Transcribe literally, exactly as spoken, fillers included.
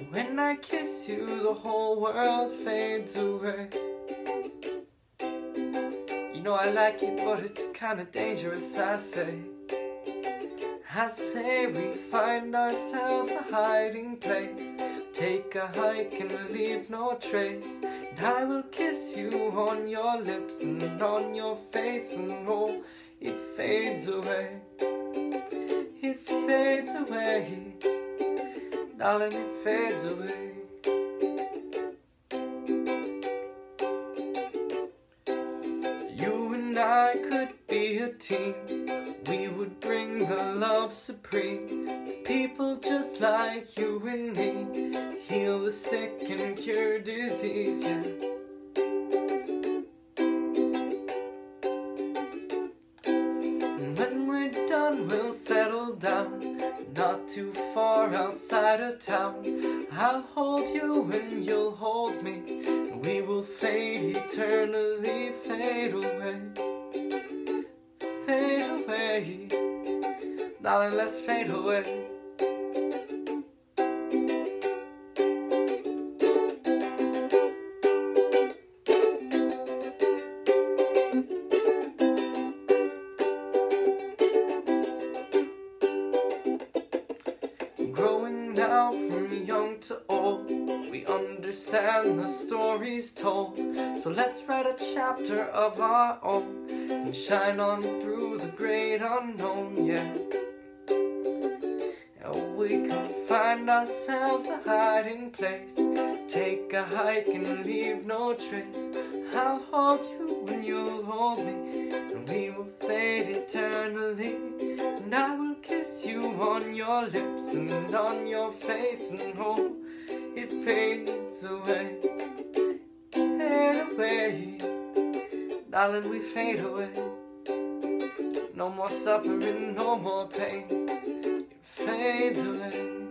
When I kiss you, the whole world fades away. You know I like it, but it's kinda dangerous, I say. I say we find ourselves a hiding place, take a hike and leave no trace. And I will kiss you on your lips and on your face, and oh, it fades away. It fades away, darling, it fades away. You and I could be a team, we would bring the love supreme to people just like you and me, heal the sick and cure disease, yeah. And when we're done, we'll settle down, not too far outside of town. I'll hold you and you'll hold me, and we will fade eternally, fade away. Fade away, darling, let's fade away. Growing now from young to old, we understand the stories told. So let's write a chapter of our own and shine on through the great unknown, yeah. And we can find ourselves a hiding place, take a hike and leave no trace. I'll hold you and you'll hold me, and we will fade eternally. And I will kiss you on your lips and on your face, and oh, it fades away. Fade away, darling, we fade away. No more suffering, no more pain, it fades away.